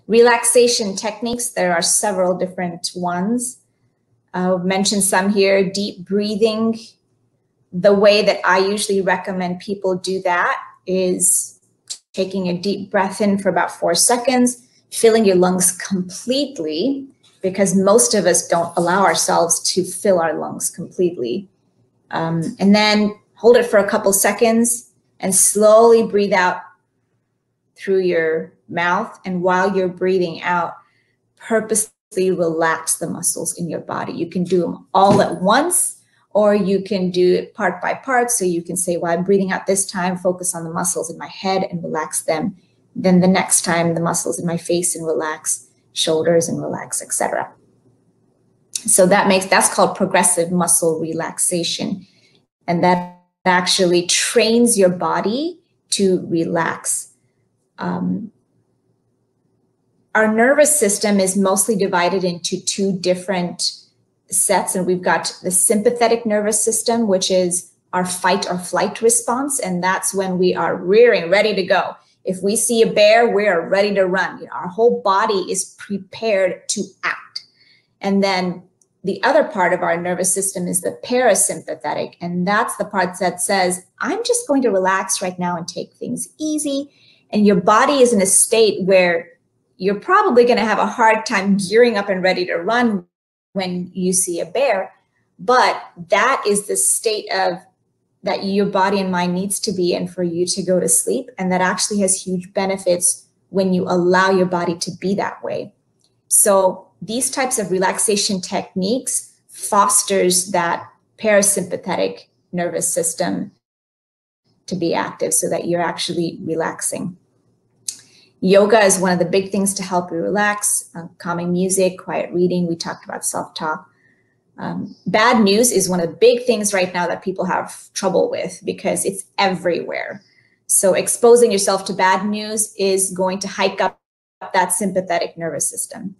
Relaxation techniques, there are several different ones. I'll mention some here. Deep breathing. The way that I usually recommend people do that is taking a deep breath in for about 4 seconds, filling your lungs completely, because most of us don't allow ourselves to fill our lungs completely. And then hold it for a couple seconds and slowly breathe out through your mouth. And while you're breathing out, purposely relax the muscles in your body. You can do them all at once, or you can do it part by part. So you can say, well, I'm breathing out this time, focus on the muscles in my head and relax them. Then the next time, the muscles in my face and relax, shoulders and relax, etc. So that's called progressive muscle relaxation. And that actually trains your body to relax. Our nervous system is mostly divided into 2 different sets, and we've got the sympathetic nervous system, which is our fight or flight response, and that's when we are rearing, ready to go. If we see a bear, we are ready to run. You know, our whole body is prepared to act. And then the other part of our nervous system is the parasympathetic, and that's the part that says, I'm just going to relax right now and take things easy. And your body is in a state where you're probably going to have a hard time gearing up and ready to run when you see a bear, but that is the state of that your body and mind needs to be in for you to go to sleep. And that actually has huge benefits when you allow your body to be that way. So these types of relaxation techniques fosters that parasympathetic nervous system to be active so that you're actually relaxing. Yoga is one of the big things to help you relax. Calming music, quiet reading. We talked about self-talk. Bad news is one of the big things right now that people have trouble with because it's everywhere. So exposing yourself to bad news is going to hike up that sympathetic nervous system.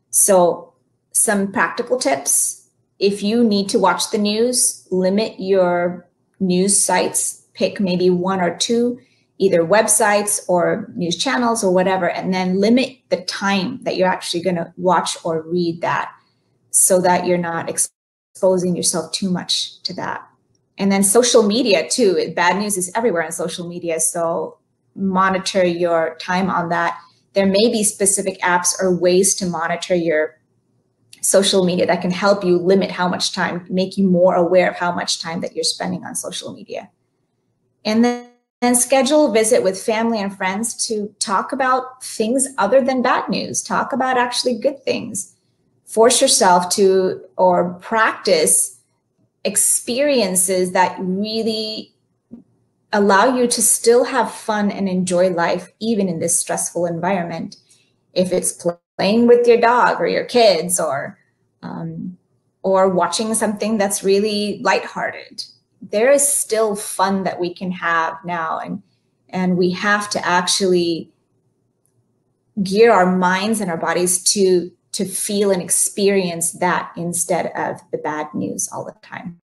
So some practical tips. If you need to watch the news, limit your news sites. Pick maybe 1 or 2, either websites or news channels or whatever, and then limit the time that you're actually going to watch or read that so that you're not exposing yourself too much to that. And then social media too. Bad news is everywhere on social media, so monitor your time on that. There may be specific apps or ways to monitor your social media that can help you limit how much time, make you more aware of how much time that you're spending on social media. And then schedule a visit with family and friends to talk about things other than bad news. Talk about actually good things. Force yourself to or practice experiences that really allow you to still have fun and enjoy life even in this stressful environment. If it's playing with your dog or your kids or watching something that's really lighthearted, there is still fun that we can have now, and we have to actually gear our minds and our bodies to feel and experience that instead of the bad news all the time.